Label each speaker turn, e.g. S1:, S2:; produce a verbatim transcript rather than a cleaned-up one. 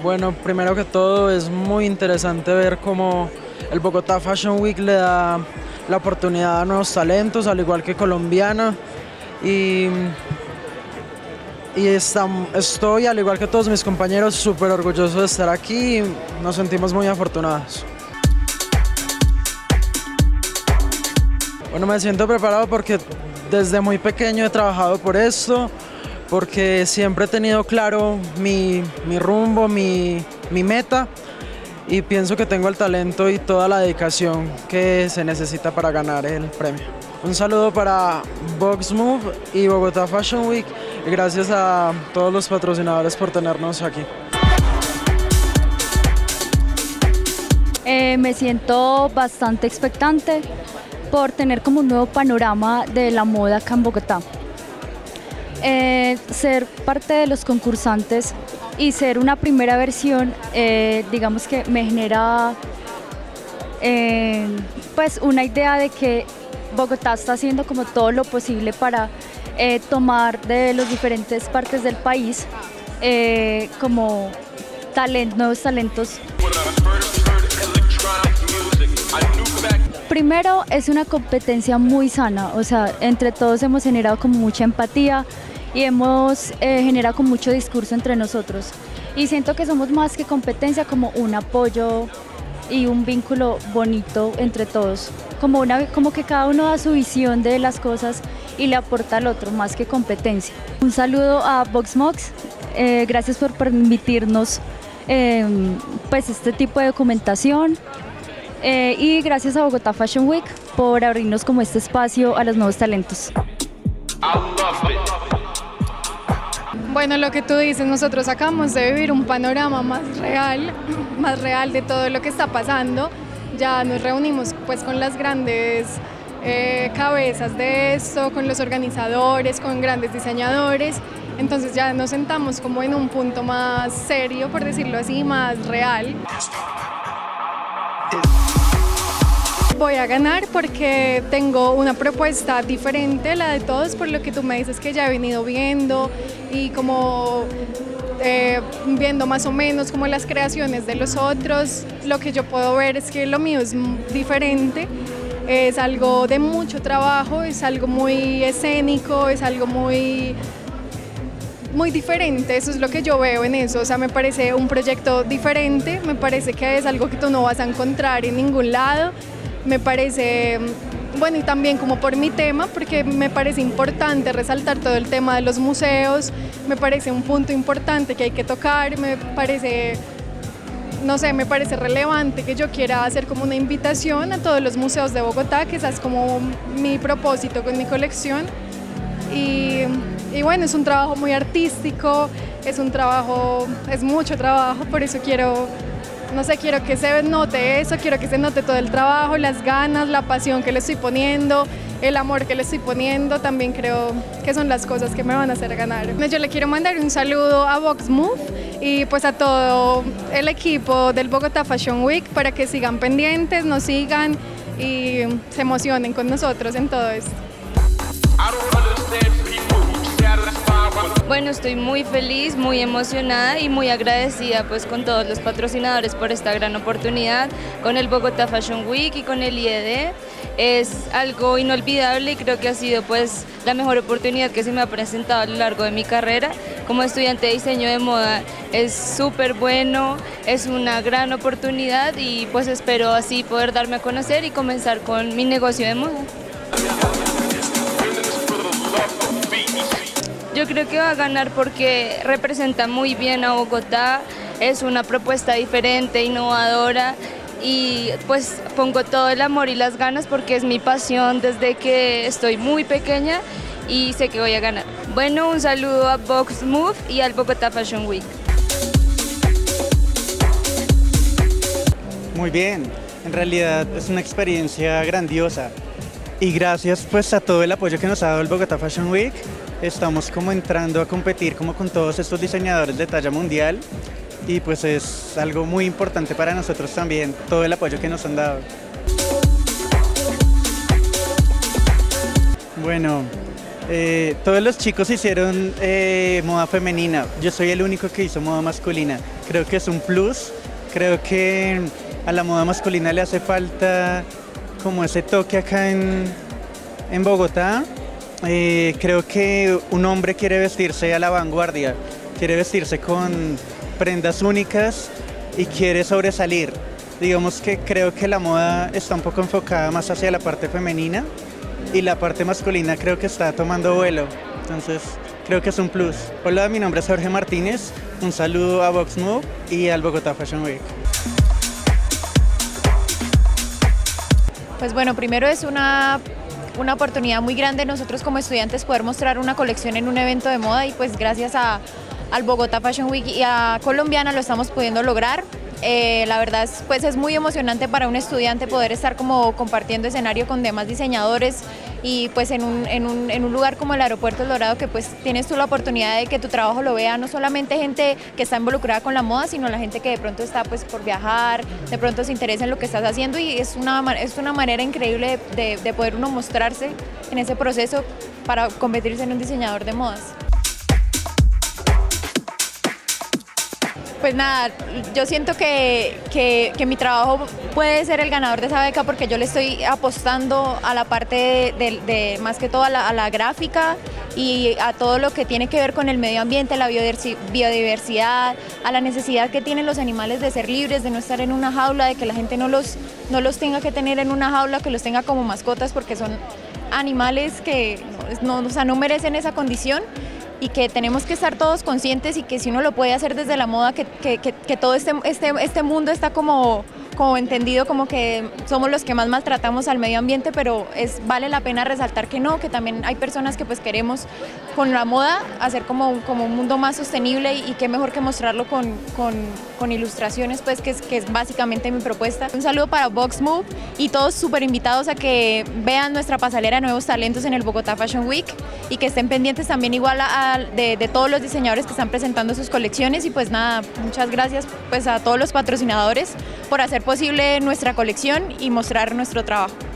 S1: Bueno, primero que todo es muy interesante ver cómo el Bogotá Fashion Week le da la oportunidad a nuevos talentos, al igual que Colombiana. Y, y está- estoy, al igual que todos mis compañeros, súper orgulloso de estar aquí y nos sentimos muy afortunados. Bueno, me siento preparado porque desde muy pequeño he trabajado por esto, porque siempre he tenido claro mi, mi rumbo, mi, mi meta y pienso que tengo el talento y toda la dedicación que se necesita para ganar el premio. Un saludo para Vox Move y Bogotá Fashion Week y gracias a todos los patrocinadores por tenernos aquí.
S2: Eh, me siento bastante expectante por tener como un nuevo panorama de la moda acá en Bogotá. Eh, ser parte de los concursantes y ser una primera versión, eh, digamos que me genera eh, pues una idea de que Bogotá está haciendo como todo lo posible para eh, tomar de las diferentes partes del país eh, como talent, nuevos talentos. Primero, es una competencia muy sana, o sea, entre todos hemos generado como mucha empatía y hemos eh, generado como mucho discurso entre nosotros. Y siento que somos más que competencia, como un apoyo y un vínculo bonito entre todos. Como, una, como que cada uno da su visión de las cosas y le aporta al otro, más que competencia. Un saludo a VoxMox, eh, gracias por permitirnos eh, pues este tipo de documentación. Eh, y gracias a Bogotá Fashion Week por abrirnos como este espacio a los nuevos talentos.
S3: Bueno, lo que tú dices, nosotros acabamos de vivir un panorama más real, más real de todo lo que está pasando. Ya nos reunimos pues con las grandes eh, cabezas de esto, con los organizadores, con grandes diseñadores. Entonces ya nos sentamos como en un punto más serio, por decirlo así, más real. Voy a ganar porque tengo una propuesta diferente a la de todos, por lo que tú me dices que ya he venido viendo y como eh, viendo más o menos como las creaciones de los otros. Lo que yo puedo ver es que lo mío es diferente, es algo de mucho trabajo, es algo muy escénico, es algo muy... muy diferente, eso es lo que yo veo en eso, o sea, me parece un proyecto diferente, me parece que es algo que tú no vas a encontrar en ningún lado, me parece, bueno, y también como por mi tema, porque me parece importante resaltar todo el tema de los museos, me parece un punto importante que hay que tocar, me parece, no sé, me parece relevante que yo quiera hacer como una invitación a todos los museos de Bogotá, que ese es como mi propósito con mi colección. Y, y bueno, es un trabajo muy artístico, es un trabajo, es mucho trabajo, por eso quiero, no sé, quiero que se note eso, quiero que se note todo el trabajo, las ganas, la pasión que le estoy poniendo, el amor que le estoy poniendo, también creo que son las cosas que me van a hacer ganar. Yo le quiero mandar un saludo a Vox Move y pues a todo el equipo del Bogotá Fashion Week para que sigan pendientes, nos sigan y se emocionen con nosotros en todo esto.
S4: Bueno, estoy muy feliz, muy emocionada y muy agradecida pues con todos los patrocinadores por esta gran oportunidad, con el Bogotá Fashion Week y con el I E D. Es algo inolvidable y creo que ha sido pues la mejor oportunidad que se me ha presentado a lo largo de mi carrera. Como estudiante de diseño de moda es súper bueno, es una gran oportunidad y pues espero así poder darme a conocer y comenzar con mi negocio de moda. Yo creo que va a ganar porque representa muy bien a Bogotá, es una propuesta diferente, innovadora y pues pongo todo el amor y las ganas porque es mi pasión desde que estoy muy pequeña y sé que voy a ganar. Bueno, un saludo a Vox Move y al Bogotá Fashion Week.
S5: Muy bien, en realidad es una experiencia grandiosa y gracias pues a todo el apoyo que nos ha dado el Bogotá Fashion Week. Estamos como entrando a competir como con todos estos diseñadores de talla mundial y pues es algo muy importante para nosotros también, todo el apoyo que nos han dado. Bueno, Eh, todos los chicos hicieron eh, moda femenina, yo soy el único que hizo moda masculina. Creo que es un plus, creo que a la moda masculina le hace falta como ese toque acá en, en Bogotá. Eh, creo que un hombre quiere vestirse a la vanguardia, quiere vestirse con prendas únicas y quiere sobresalir. Digamos que creo que la moda está un poco enfocada más hacia la parte femenina y la parte masculina creo que está tomando vuelo, entonces creo que es un plus. Hola, mi nombre es Jorge Martínez, un saludo a VoxMove y al Bogotá Fashion Week.
S6: Pues bueno, primero es una, una oportunidad muy grande nosotros como estudiantes poder mostrar una colección en un evento de moda y pues gracias a, al Bogotá Fashion Week y a Colombiana lo estamos pudiendo lograr. Eh, la verdad es, pues es muy emocionante para un estudiante poder estar como compartiendo escenario con demás diseñadores y pues en un, en un, en un lugar como el Aeropuerto El Dorado que pues tienes tú la oportunidad de que tu trabajo lo vea no solamente gente que está involucrada con la moda, sino la gente que de pronto está pues por viajar, de pronto se interesa en lo que estás haciendo y es una, es una manera increíble de, de poder uno mostrarse en ese proceso para convertirse en un diseñador de modas. Pues nada, yo siento que, que, que mi trabajo puede ser el ganador de esa beca porque yo le estoy apostando a la parte de, de, de más que todo a la, a la gráfica y a todo lo que tiene que ver con el medio ambiente, la biodiversidad, a la necesidad que tienen los animales de ser libres, de no estar en una jaula, de que la gente no los, no los tenga que tener en una jaula, que los tenga como mascotas porque son animales que no, o sea, no merecen esa condición. Y que tenemos que estar todos conscientes y que si uno lo puede hacer desde la moda, que, que, que, que todo este, este, este mundo está como, como entendido como que somos los que más maltratamos al medio ambiente, pero es, vale la pena resaltar que no, que también hay personas que pues queremos con la moda hacer como, como un mundo más sostenible y, y qué mejor que mostrarlo con, con, con ilustraciones, pues que es, que es básicamente mi propuesta. Un saludo para VoxMove y todos súper invitados a que vean nuestra pasarela de nuevos talentos en el Bogotá Fashion Week y que estén pendientes también igual a, a De, de todos los diseñadores que están presentando sus colecciones y pues nada, muchas gracias pues a todos los patrocinadores por hacer posible nuestra colección y mostrar nuestro trabajo.